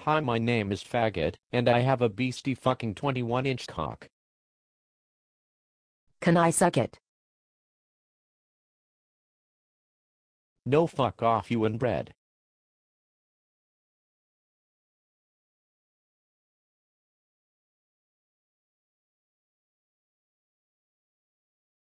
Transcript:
Hi, my name is Faggot, and I have a beastie fucking 21-inch cock. Can I suck it? No, fuck off, you inbred.